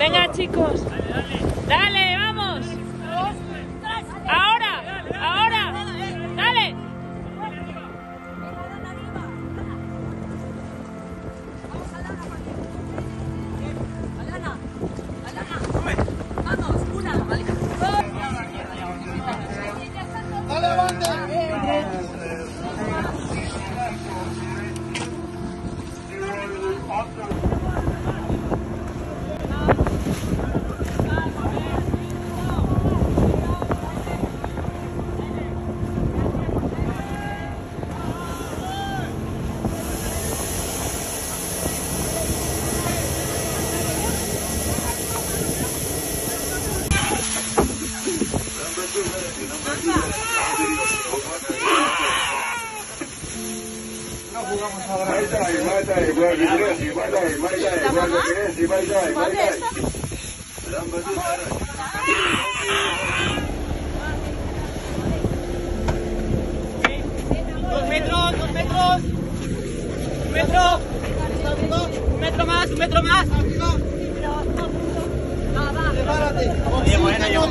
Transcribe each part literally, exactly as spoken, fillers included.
Venga, chicos. Dale, vamos. Ahora, ahora. Dale. Dos metros, dos metros. Un metro. Un metro más, un metro más. Prepárate. Oye, bueno, yo.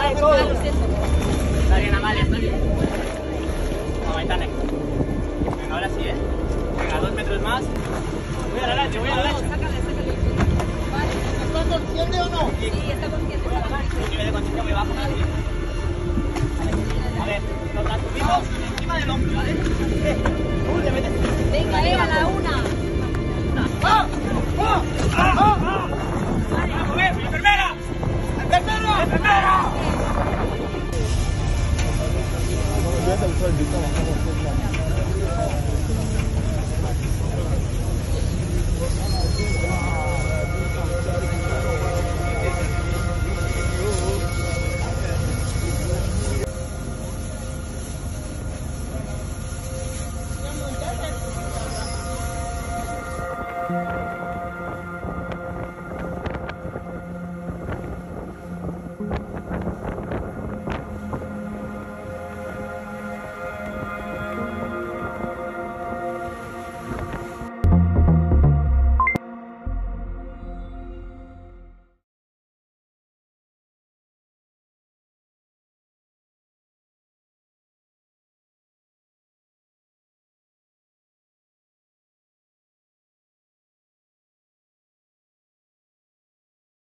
Está bien, Amalia, está bien. Vamos, Aitane. Venga, ahora sí, ¿eh? Venga, dos metros más. Voy a la lancha, voy a la lancha. ¿Está consciente o no? Sí, está consciente. Voy a la lancha. El nivel de conciencia muy bajo, ¿vale? A ver, nos la subimos encima del hombro, ¿vale? Uy, le metes. Venga, eh, a la una. ¡Ah! ¡Ah! ¡Ah! ¡Ah! ¡Enfermera! ¡Enfermera! ¡Enfermera! Thank you.